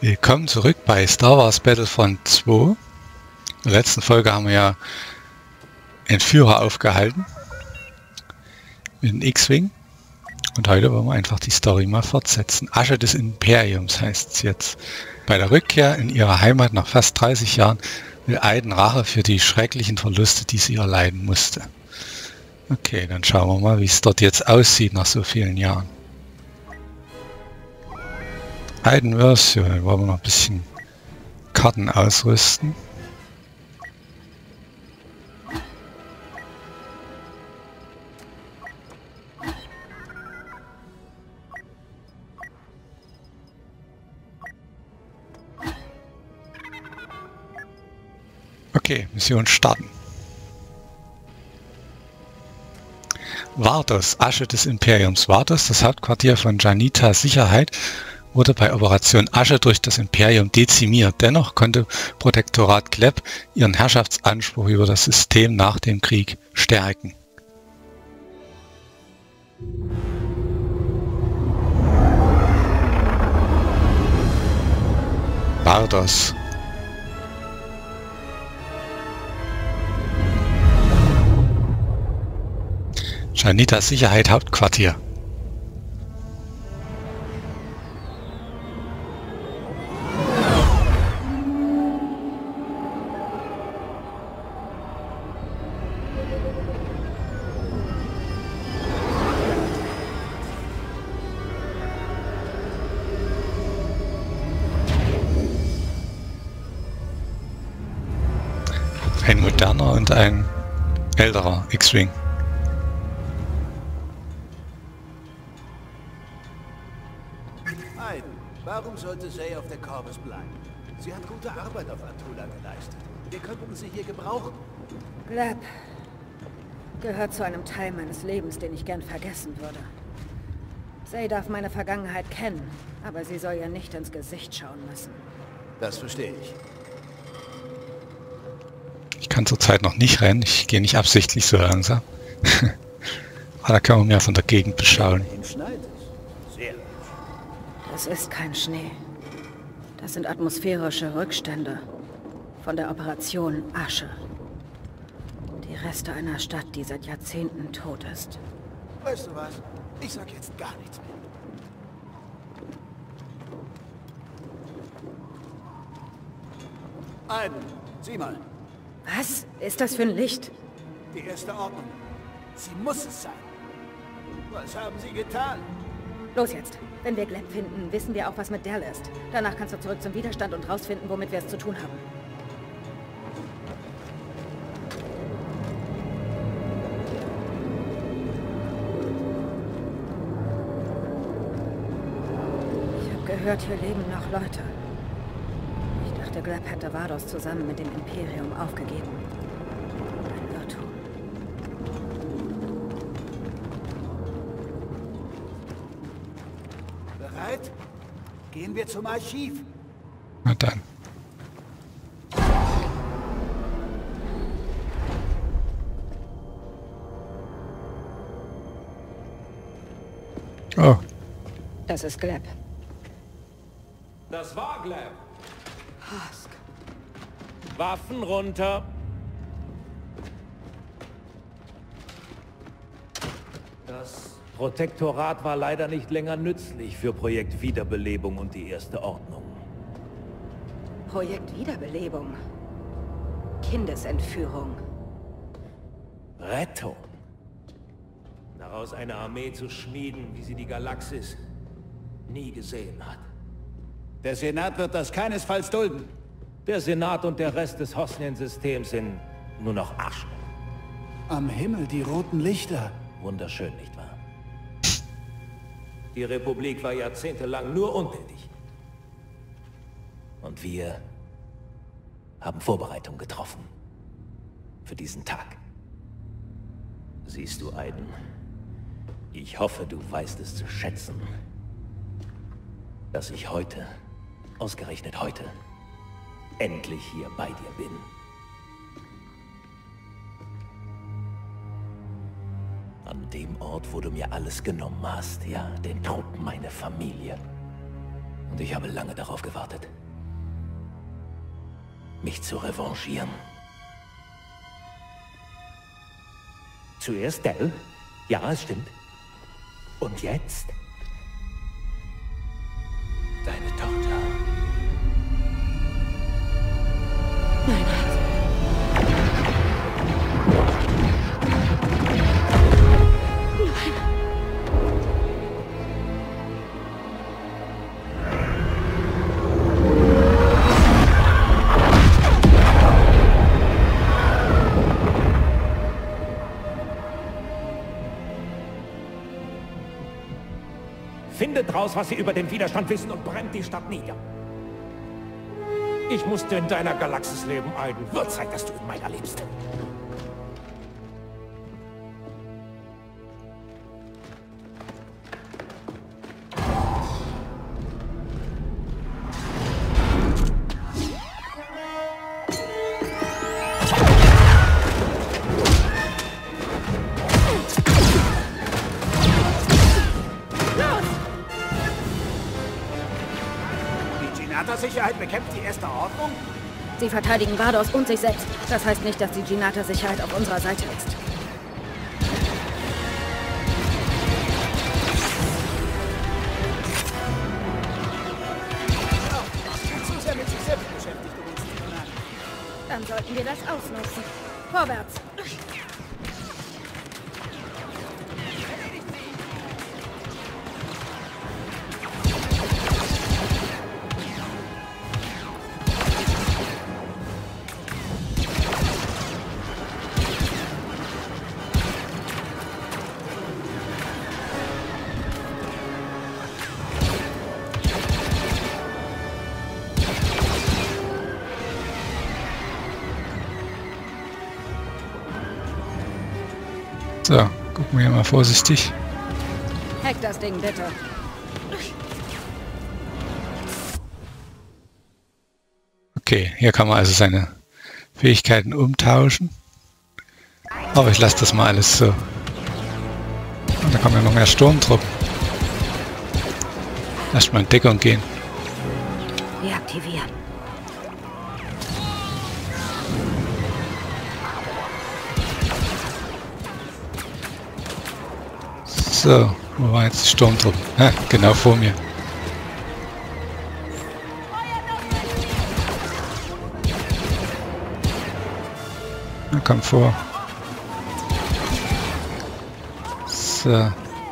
Willkommen zurück bei Star Wars Battlefront 2. In der letzten Folge haben wir ja Entführer aufgehalten mit dem X-Wing und heute wollen wir einfach die Story mal fortsetzen. Asche des Imperiums heißt es jetzt. Bei der Rückkehr in ihre Heimat nach fast 30 Jahren will Aiden Rache für die schrecklichen Verluste, die sie erleiden musste. Okay, dann schauen wir mal, wie es dort jetzt aussieht nach so vielen Jahren. Aiden-Version, wollen wir noch ein bisschen Karten ausrüsten. Okay, Mission starten. Vardos, Asche des Imperiums. Vardos, das Hauptquartier von Janitas Sicherheit, wurde bei Operation Asche durch das Imperium dezimiert. Dennoch konnte Protektorat Gleb ihren Herrschaftsanspruch über das System nach dem Krieg stärken. Vardos. Janitas Sicherheit Hauptquartier. Ein moderner und ein älterer X-Wing. Aiden, warum sollte Zay auf der Corvus bleiben? Sie hat gute Arbeit auf Antula geleistet. Wir könnten sie hier gebrauchen. Gleb gehört zu einem Teil meines Lebens, den ich gern vergessen würde. Zay darf meine Vergangenheit kennen, aber sie soll ja nicht ins Gesicht schauen müssen. Das verstehe ich. Ich kann zurzeit noch nicht rennen, ich gehe nicht absichtlich so langsam. Aber da können wir mehr von der Gegend beschauen. Sehr. Das ist kein Schnee. Das sind atmosphärische Rückstände von der Operation Asche. Die Reste einer Stadt, die seit Jahrzehnten tot ist. Weißt du was? Ich sag jetzt gar nichts mehr. Aiden, sieh mal. Was ist das für ein Licht? Die erste Ordnung. Sie muss es sein. Was haben Sie getan? Los jetzt. Wenn wir Gleb finden, wissen wir auch, was mit Dell ist. Danach kannst du zurück zum Widerstand und rausfinden, womit wir es zu tun haben. Ich habe gehört, hier leben noch Leute. Ich dachte, Gleb hätte Vardos zusammen mit dem Imperium aufgegeben. Ein Irrtum. Bereit? Gehen wir zum Archiv. Na dann. Oh, Das ist Gleb. Das war Gleb. Hask. Waffen runter. Das Protektorat war leider nicht länger nützlich für Projekt Wiederbelebung und die Erste Ordnung. Projekt Wiederbelebung. Kindesentführung. Rettung. Daraus eine Armee zu schmieden, wie sie die Galaxis nie gesehen hat. Der Senat wird das keinesfalls dulden. Der Senat und der Rest des Hosnian-Systems sind nur noch Asche. Am Himmel die roten Lichter. Wunderschön, nicht wahr? Die Republik war jahrzehntelang nur untätig. Und wir haben Vorbereitungen getroffen. Für diesen Tag. Siehst du, Aiden? Ich hoffe, du weißt es zu schätzen, dass ich heute, ausgerechnet heute, endlich hier bei dir bin. An dem Ort, wo du mir alles genommen hast, ja, den Truppen, meine Familie. Und ich habe lange darauf gewartet, mich zu revanchieren. Zuerst Del. Ja, es stimmt. Und jetzt? Deine Tochter. Nein. Findet raus, was Sie über den Widerstand wissen und brennt die Stadt nieder. Ich musste in deiner Galaxis leben, Aiden. Wird Zeit, dass du in meiner lebst. Sicherheit bekämpft die Erste Ordnung? Sie verteidigen Vados und sich selbst. Das heißt nicht, dass die Ginata-Sicherheit auf unserer Seite ist. Zu sehr mit sich selbst beschäftigt, um uns zu bemerken. Dann sollten wir das ausnutzen. Vorwärts! So, gucken wir mal vorsichtig. Hack das Ding, bitte. Okay, hier kann man also seine Fähigkeiten umtauschen. Aber ich lasse das mal alles so. Und da kommen ja noch mehr Sturmtruppen. Lass mal in Deckung gehen. Deaktivieren. So, wo war jetzt die Sturmtruppe? Ha, genau vor mir. Na, komm vor. So.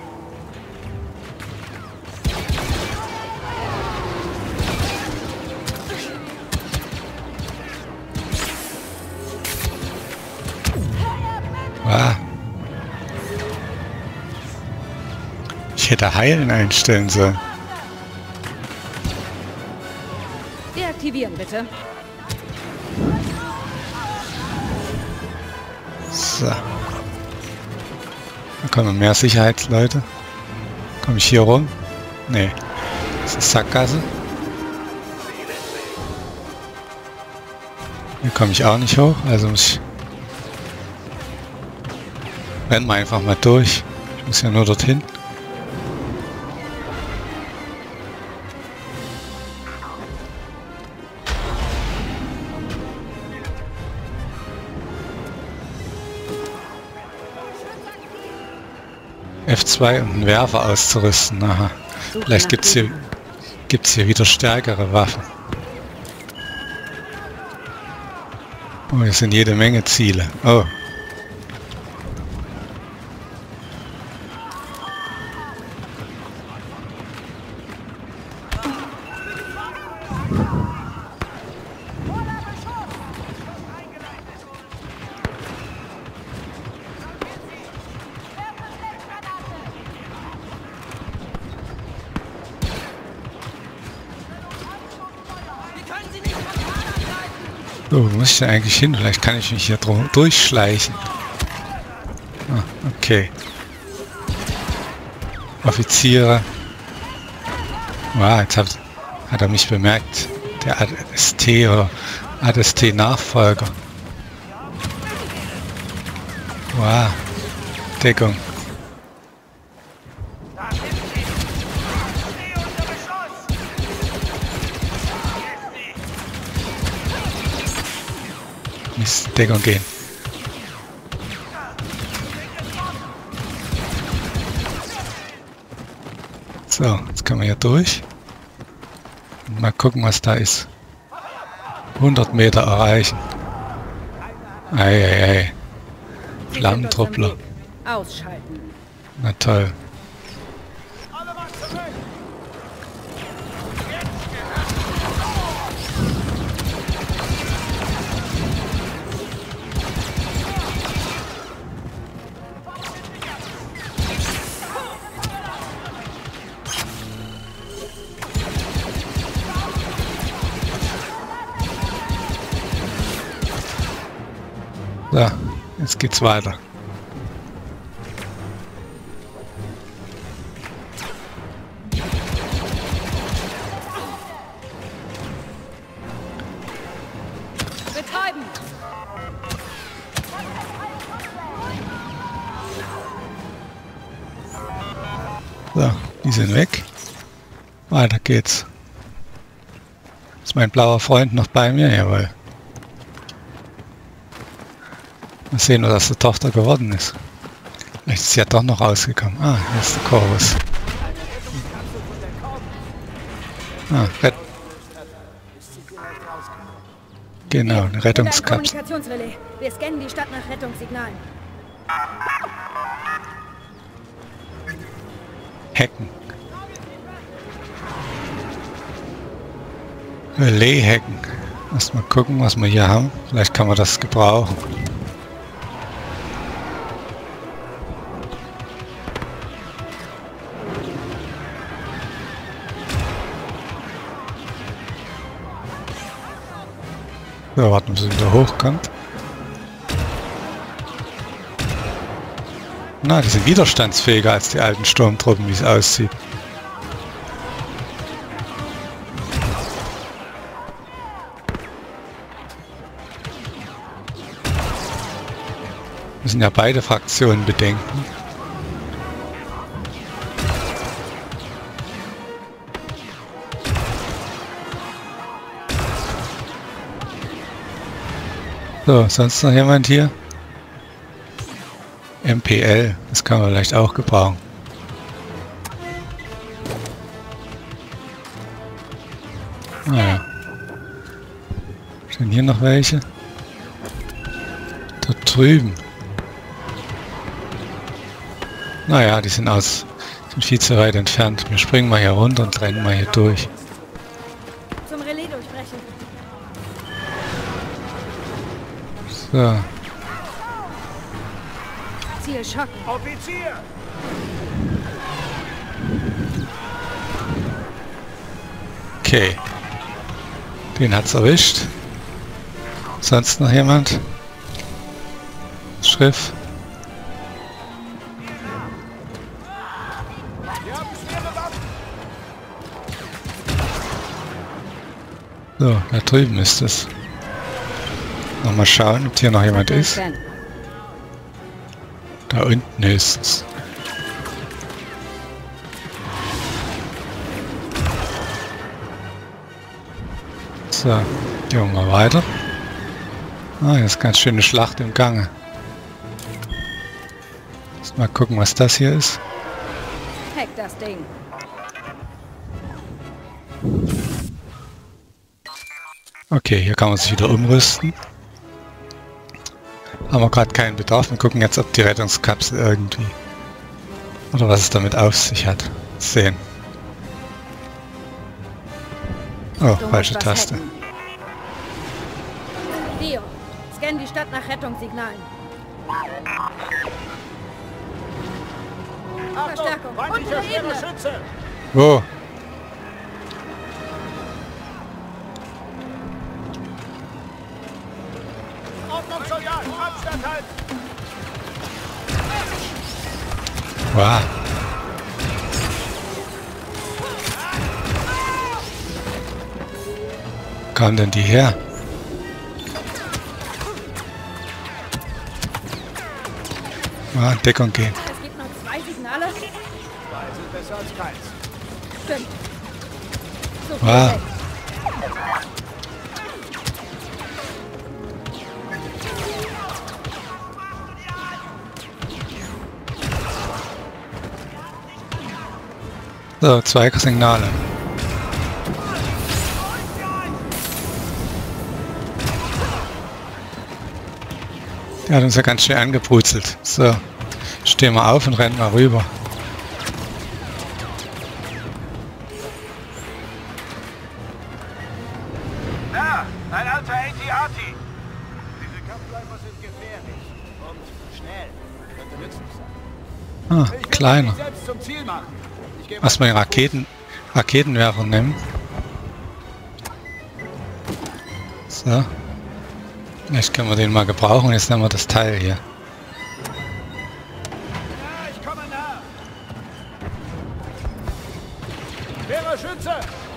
Wow. Ich hätte Heilen einstellen sollen. Deaktivieren, bitte. So. Da kommen mehr Sicherheit, Leute. Komme ich hier rum? Nee. Das ist Sackgasse. Hier komme ich auch nicht hoch, also muss ich... Rennen wir einfach mal durch. Ich muss ja nur dorthin. F2 und einen Werfer auszurüsten. Aha. Vielleicht gibt's hier wieder stärkere Waffen. Oh, hier sind jede Menge Ziele. Oh. So, wo muss ich denn eigentlich hin? Vielleicht kann ich mich hier durchschleichen. Ah, okay. Offiziere. Wow, jetzt hat er mich bemerkt. Der AST oder AST-Nachfolger. Wow. Deckung. Deckung gehen. So, jetzt können wir hier durch. Und mal gucken, was da ist. 100 Meter erreichen. Ei. Flammentruppler. Ausschalten. Na toll. So, jetzt geht's weiter. Betreiben! So, die sind weg. Weiter geht's. Ist mein blauer Freund noch bei mir? Jawohl. Mal sehen, was aus der Tochter geworden ist. Vielleicht ist sie ja doch noch rausgekommen. Ah, hier ist der Chorus. Ah, genau, eine Rettungskapsel. Kommunikationsrelais. Wir scannen die Stadt nach Rettungssignalen. Hacken. Relais hacken. Erst mal gucken, was wir hier haben. Vielleicht kann man das gebrauchen. So, warten, bis er wieder hochkommt. Na, die sind widerstandsfähiger als die alten Sturmtruppen, wie es aussieht. Müssen ja beide Fraktionen bedenken. So, sonst noch jemand hier? MPL, das kann man vielleicht auch gebrauchen. Naja. Sind hier noch welche? Dort drüben. Naja, die sind viel zu weit entfernt. Wir springen mal hier runter und rennen mal hier durch. Zum Relais durchbrechen. So. Ziel schocken. Offizier! Okay. Den hat's erwischt. Sonst noch jemand? Schrift. So, da drüben ist es. Nochmal schauen, ob hier noch jemand ist. Da unten ist es. So, gehen wir mal weiter. Ah, jetzt ganz schöne Schlacht im Gange. Mal gucken, was das hier ist. Hack das Ding. Okay, hier kann man sich wieder umrüsten. Haben wir gerade keinen Bedarf. Wir gucken jetzt, ob die Rettungskapsel irgendwie... Oder was es damit auf sich hat. Sehen. Oh, falsche Taste. Dio, scan die Stadt nach Rettungssignalen. Verstärkung, untere Ebene. Wo? Wow. Wo kamen denn die her? Ah, Deckung gehen. Es gibt noch 2 Signale. 2 sind besser als keins. Stimmt. So viel Wow. weg. So, 2 Signale. Der hat uns ja ganz schön angebruzelt. So, stehen wir auf und rennen mal rüber. Da, ein alter AT-AT. Diese Kampfläufer sind gefährlich und schnell. Könnte nützlich sein. Ah, Ich will kleiner. mich selbst zum Ziel machen. Ich gebe Erstmal den Raketenwerfer nehmen. So. Vielleicht können wir den mal gebrauchen. Jetzt nehmen wir das Teil hier. Ja, ich komme nah. Schwerer Schütze.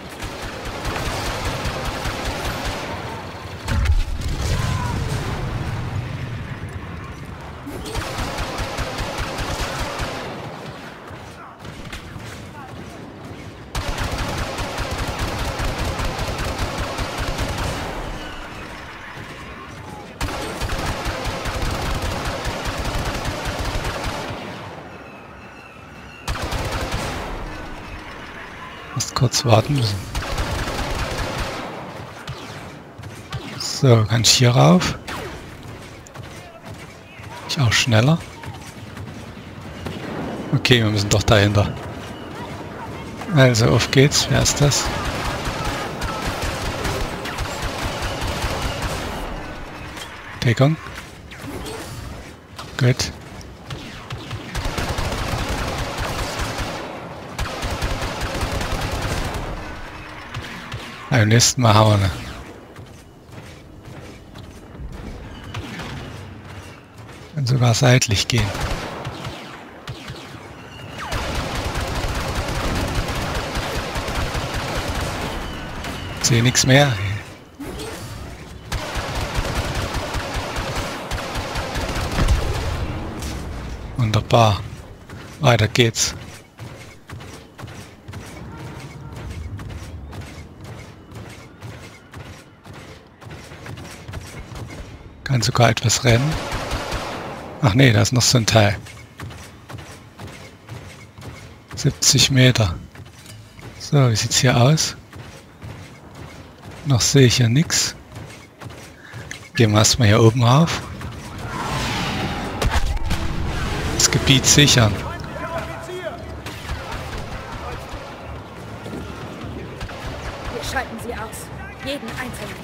Erst kurz warten müssen. So, kann ich hier rauf? Ich auch schneller. Okay, wir müssen doch dahinter. Also, auf geht's. Wer ist das? Deckung. Gut. Beim nächsten Mal hauen wir. Kann sogar seitlich gehen. Sehe nichts mehr. Wunderbar. Weiter geht's. Kann sogar etwas rennen. Ach nee, da ist noch so ein Teil. 70 Meter. So, wie sieht's hier aus? Noch sehe ich hier nichts. Gehen wir erstmal hier oben rauf. Das Gebiet sichern. Wir schalten sie aus. Jeden einzelnen.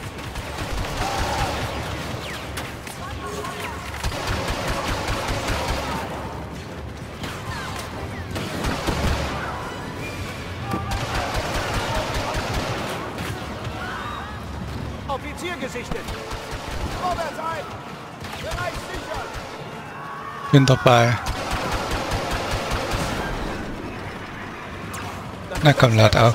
Offizier gesichtet. Vorwärts ein. Bereich sicher. Bin dabei. Na komm, lad auf.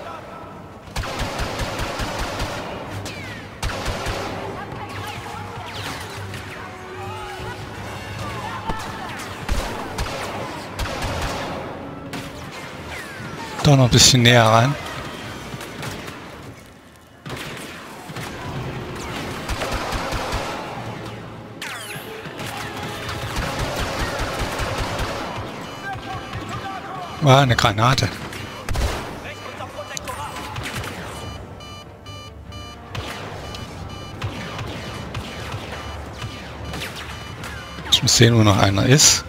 Doch noch ein bisschen näher ran. War eine Granate. Ich muss sehen, wo noch einer ist.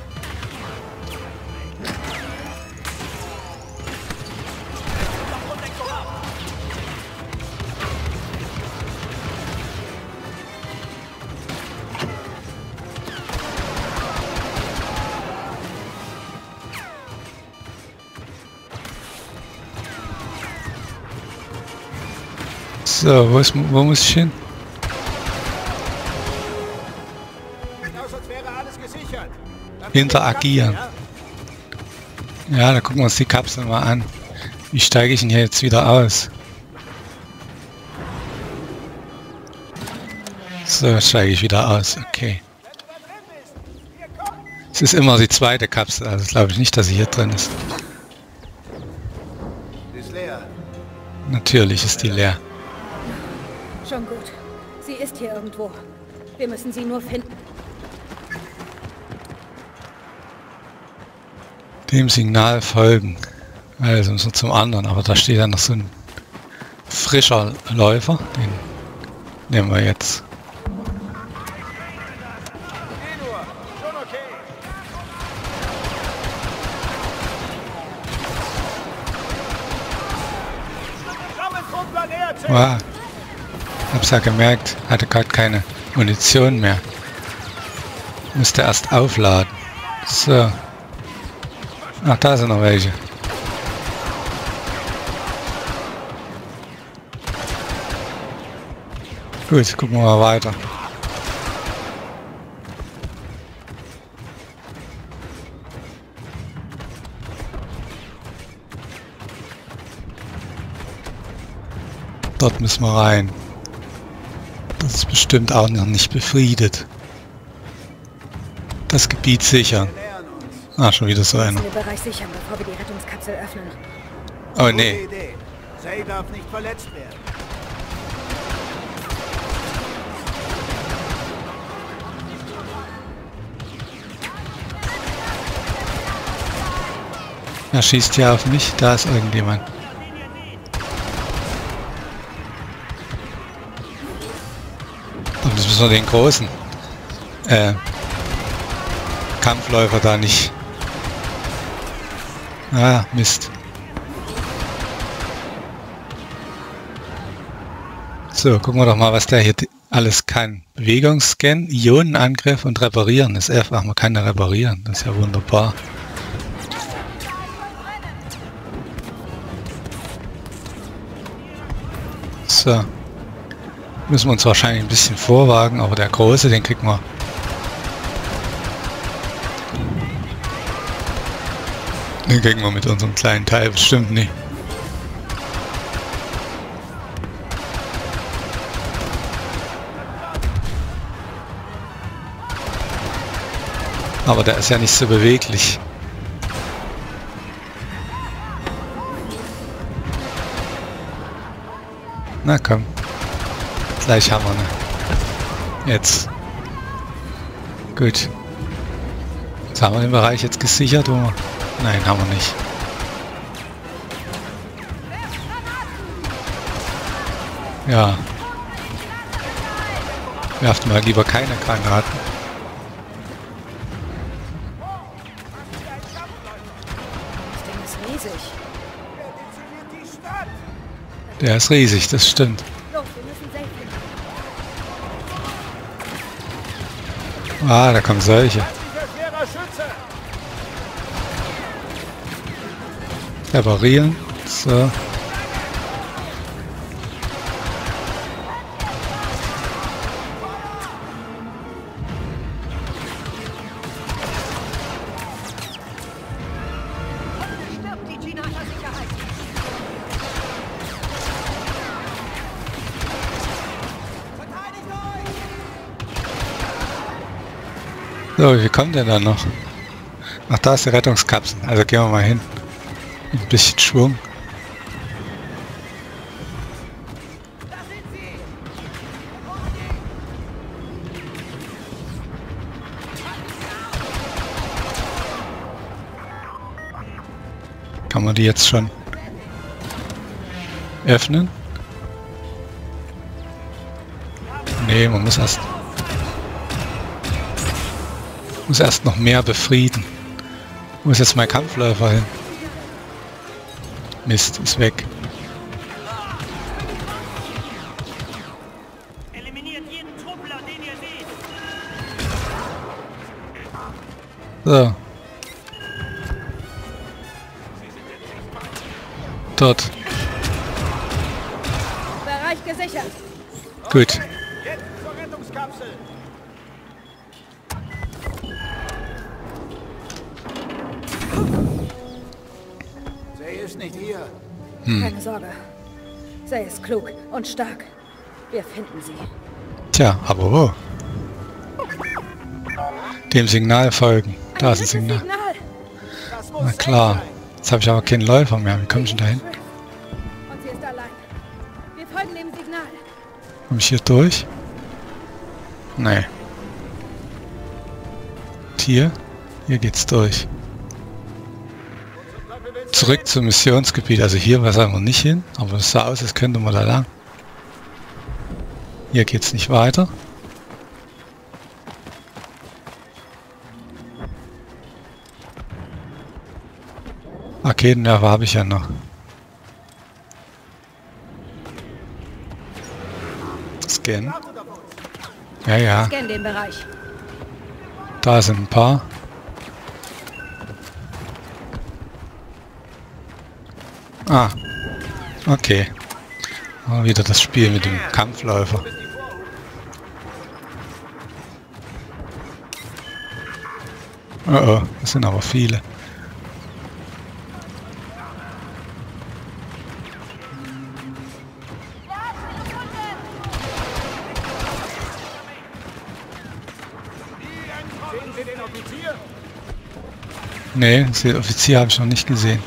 So, wo muss ich hin? Aus, als wäre alles gesichert. Interagieren. Ja, da gucken wir uns die Kapsel mal an. Wie steige ich denn hier jetzt wieder aus? So, steige ich wieder aus. Okay. Es ist immer die zweite Kapsel, also glaube ich nicht, dass sie hier drin ist. Ist leer. Natürlich ist die leer. Schon gut. Sie ist hier irgendwo. Wir müssen sie nur finden. Dem Signal folgen. Also müssen wir zum anderen, aber da steht ja noch so ein frischer Läufer, den nehmen wir jetzt. Geh nur. Schon okay. Sammeltruppler nähert sich. Wow. Hab's ja gemerkt, hatte gerade keine Munition mehr. Musste erst aufladen. So. Ach, da sind noch welche. Gut, gucken wir mal weiter. Dort müssen wir rein. Das ist bestimmt auch noch nicht befriedet. Das Gebiet sichern. Ah, schon wieder so Wir einer. müssen den Bereich sichern, bevor wir die Rettungskapsel öffnen. Oh Gute nee. Idee. Zay darf nicht verletzt werden. Er schießt hier auf mich. Da ist irgendjemand. Und das müssen wir den großen Kampfläufer da nicht. Ah, Mist. So, gucken wir doch mal, was der hier alles kann. Bewegungsscan, Ionenangriff und reparieren. Das F, ach, man kann ja reparieren. Das ist ja wunderbar. So. Müssen wir uns wahrscheinlich ein bisschen vorwagen, aber der Große, den kriegen wir. Den kriegen wir mit unserem kleinen Teil bestimmt nicht. Aber der ist ja nicht so beweglich. Na komm. Gleich haben wir ne. Jetzt. Gut. Jetzt haben wir den Bereich jetzt gesichert, oder? Nein, haben wir nicht. Ja. Werft mal lieber keine Granaten. Das Ding ist riesig. Die Stadt. Der ist riesig, das stimmt. Los, wir müssen safe finden. Ah, da kommen solche. Dieser schwerer Schütze. Reparieren. So. So, wie kommt der dann noch? Ach, da ist die Rettungskapsel. Also gehen wir mal hin. Mit ein bisschen Schwung. Kann man die jetzt schon öffnen? Nee, man muss erst noch mehr befrieden. Wo ist jetzt mein Kampfläufer hin? Mist, ist weg. Eliminiert jeden Truppler, den ihr seht. So. Dort. Bereich gesichert. Gut. Jetzt zur Rettungskapsel. Zay ist nicht hier. Keine Sorge. Sei es klug und stark. Wir finden sie. Tja, aber wo? Dem Signal folgen. Da ist ein Signal. Signal. Das muss Na Zay klar. sein. Jetzt habe ich aber keinen Läufer mehr. Wie komme ich denn da hin? Und sie ist allein. Wir folgen dem Signal. Komme ich hier durch? Nee. Und hier? Hier geht's durch. Unsere Treppe will zurück zum Missionsgebiet. Also hier war wir nicht hin, aber es sah aus, als könnte man da lang. Hier geht's nicht weiter. Raketenwerfer habe ich ja noch. Scan. Ja, ja. Scan den Bereich. Da sind ein paar. Ah, okay. Oh, wieder das Spiel mit dem Kampfläufer. Oh oh, das sind aber viele. Sehen Sie den Offizier? Nee, den Offizier habe ich noch nicht gesehen.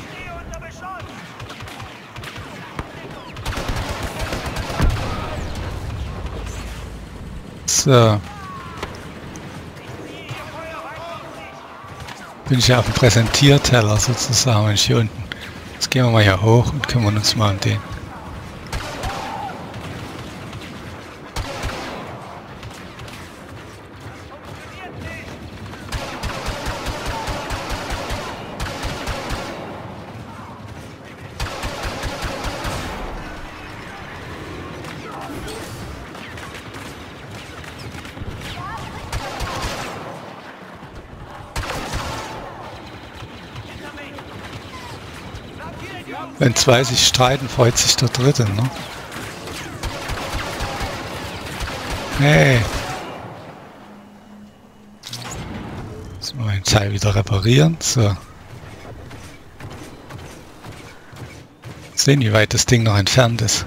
So. Bin ich ja auf dem Präsentierteller sozusagen, wenn ich hier unten. Jetzt gehen wir mal hier hoch und kümmern uns mal um den. Wenn zwei sich streiten, freut sich der Dritte, ne? Hey! Jetzt mal den Teil wieder reparieren. So. Sehen, wie weit das Ding noch entfernt ist.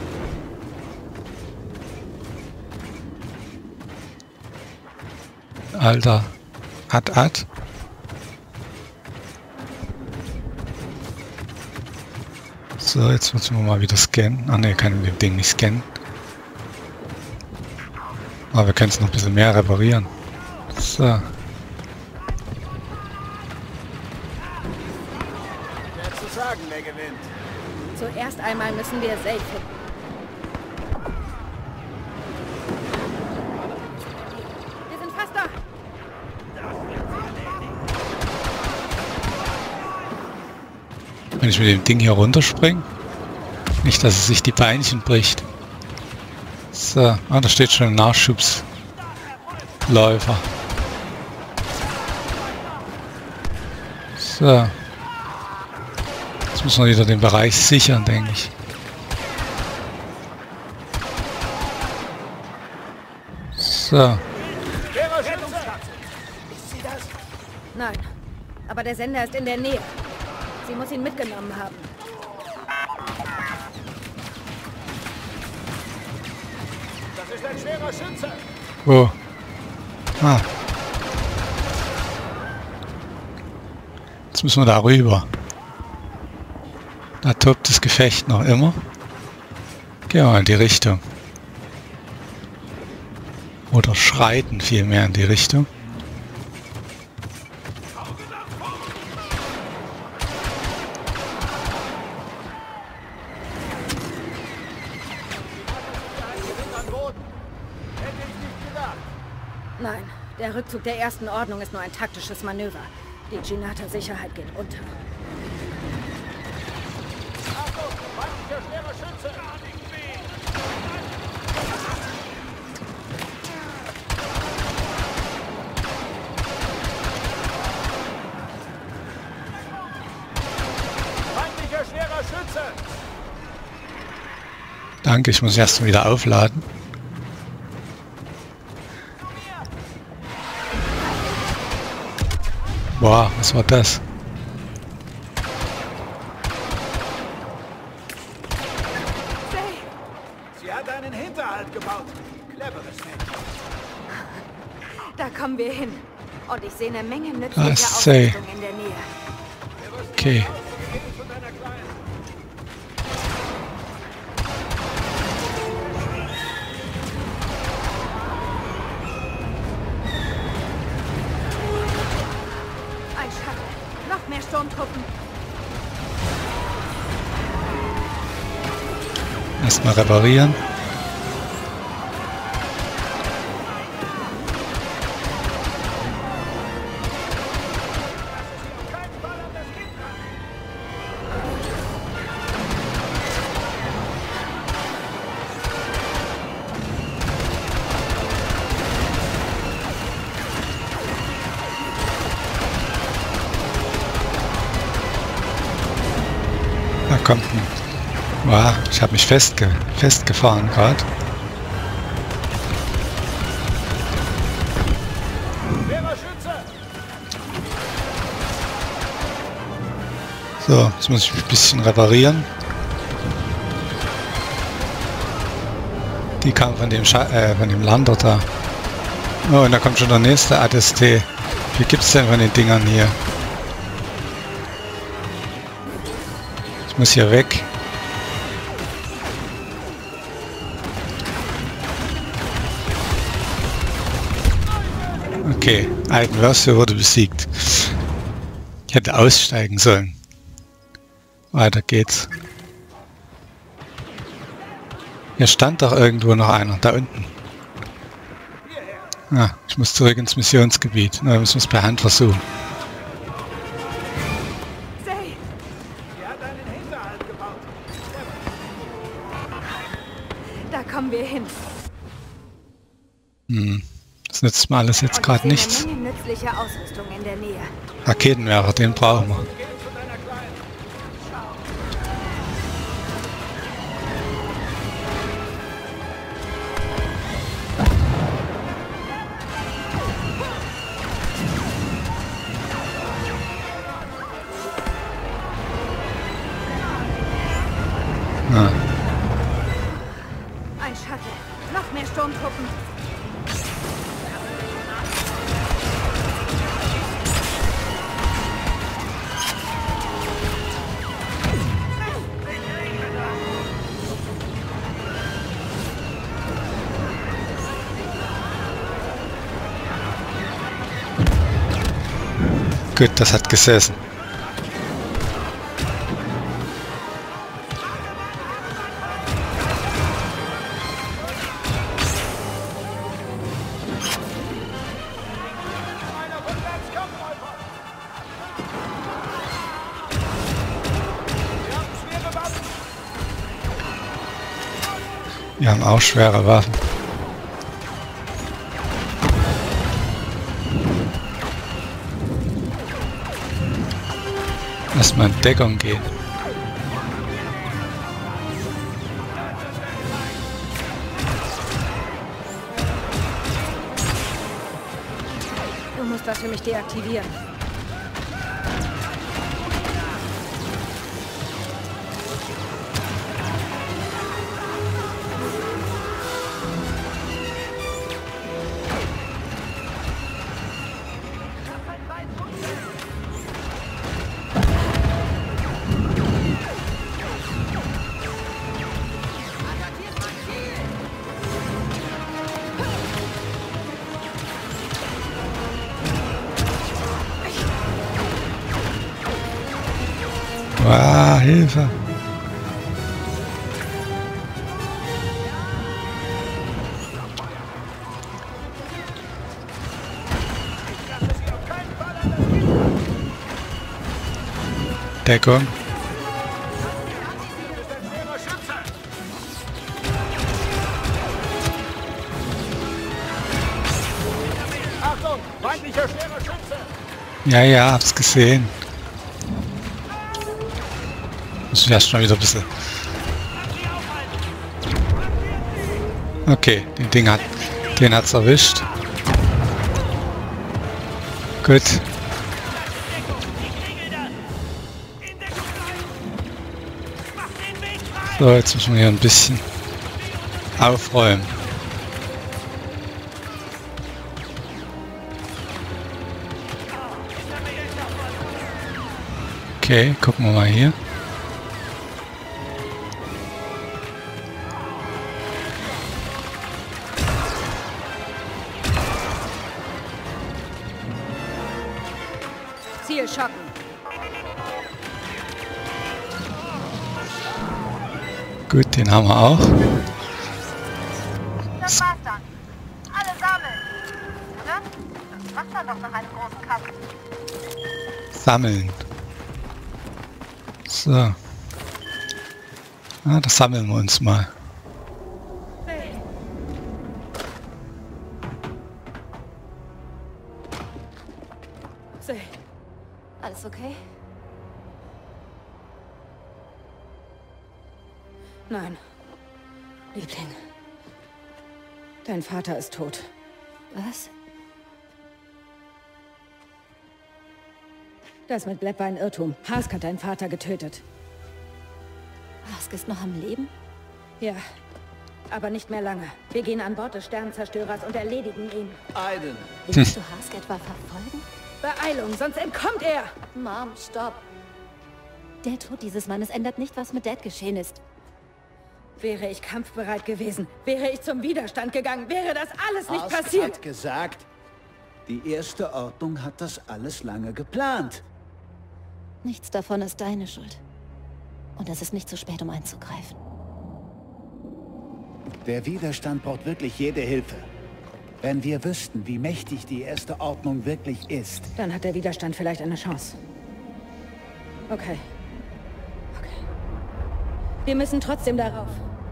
Alter. Ad. So, jetzt müssen wir mal wieder scannen. Ah ne, kann ich dem Ding nicht scannen. Aber wir können es noch ein bisschen mehr reparieren. So. Wer zu sagen, wer gewinnt? Zuerst einmal müssen wir Safe finden. Wir sind fast da. Wenn ich mit dem Ding hier runterspringe. Nicht, dass es sich die Beinchen bricht. So, da steht schon ein Nachschubsläufer. So. Jetzt müssen wir wieder den Bereich sichern, denke ich. So. Nein, aber der Sender ist in der Nähe. Sie muss ihn mitgenommen haben. Das ist ein schwerer Schütze. Wo? Ah. Jetzt müssen wir da rüber. Da tobt das Gefecht noch immer. Gehen wir mal in die Richtung. Oder schreiten vielmehr in die Richtung. Nein, der Rückzug der Ersten Ordnung ist nur ein taktisches Manöver. Die Ginata-Sicherheit geht unter. Achtung, feindlicher schwerer Schütze. Feindlicher schwerer Schütze. Danke, ich muss erst wieder aufladen. Boah, was war das? Sie hat einen Hinterhalt gebaut. Cleveres Mädchen. Da kommen wir hin. Und ich sehe eine Menge nützlicher Das sei. Ausrüstung in der Nähe. Okay. Von deiner Kleinen. Ein Shuttle. Noch mehr Sturmtruppen. Erstmal reparieren. Da kommt ein... Wow, ich habe mich festgefahren gerade. So, jetzt muss ich mich ein bisschen reparieren. Die kam von dem Lander da. Oh, und da kommt schon der nächste ADST. Wie gibt's denn von den Dingern hier? Ich muss hier weg. Okay, Altenversio wurde besiegt. Ich hätte aussteigen sollen. Weiter geht's. Hier stand doch irgendwo noch einer, da unten. Ah, ich muss zurück ins Missionsgebiet. Na, müssen wir es per Hand versuchen. Da kommen wir hin. Das nützt mir alles jetzt gerade nichts. Nützliche Ausrüstung in der Nähe. Raketenwerfer, den brauchen wir. Ein Shuttle. Noch mehr Sturmtruppen. Gut, das hat gesessen. Wir haben auch schwere Waffen. Erstmal in Deckung gehen. Du musst das für mich deaktivieren. Wow, Hilfe! Deckung. Achtung, feindlicher schwerer Schütze! Ja, ja, hab's gesehen. Muss ich erst schon wieder ein bisschen... Okay, den hat's erwischt. Gut. So, jetzt müssen wir hier ein bisschen aufräumen. Okay, gucken wir mal hier. Ziel schocken. Gut, den haben wir auch. Das war's dann. Alle sammeln. Oder? Das macht man doch nach einem großen Kampf. Sammeln. So. Ah, das sammeln wir uns mal. Alles okay? Nein. Liebling. Dein Vater ist tot. Was? Das mit Bleb war ein Irrtum. Hask hat deinen Vater getötet. Hask ist noch am Leben? Ja. Aber nicht mehr lange. Wir gehen an Bord des Sternenzerstörers und erledigen ihn. Aiden. Willst du Hask etwa verfolgen? Beeilung, sonst entkommt er! Mom, stopp. Der Tod dieses Mannes ändert nicht, was mit Dad geschehen ist. Wäre ich kampfbereit gewesen, wäre ich zum Widerstand gegangen, wäre das alles nicht Hask passiert. hat gesagt, die Erste Ordnung hat das alles lange geplant. Nichts davon ist deine Schuld. Und es ist nicht zu spät, um einzugreifen. Der Widerstand braucht wirklich jede Hilfe. Wenn wir wüssten, wie mächtig die Erste Ordnung wirklich ist. Dann hat der Widerstand vielleicht eine Chance. Okay. Okay. Wir müssen trotzdem darauf.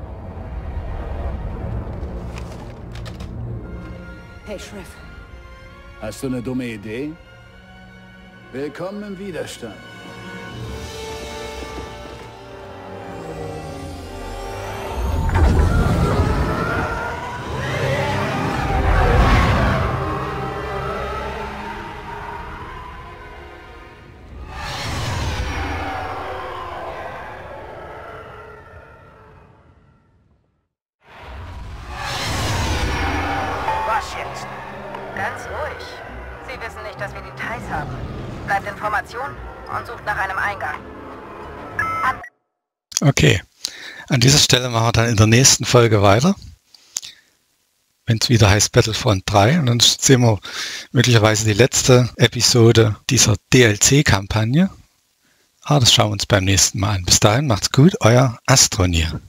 Hey, Shriv. Hast du eine dumme Idee? Willkommen im Widerstand. Ganz ruhig. Sie wissen nicht, dass wir Details haben. Bleibt in Formation und sucht nach einem Eingang. Okay. An dieser Stelle machen wir dann in der nächsten Folge weiter. Wenn es wieder heißt Battlefront 3. Und dann sehen wir möglicherweise die letzte Episode dieser DLC-Kampagne. Das schauen wir uns beim nächsten Mal an. Bis dahin, macht's gut, euer Astronier.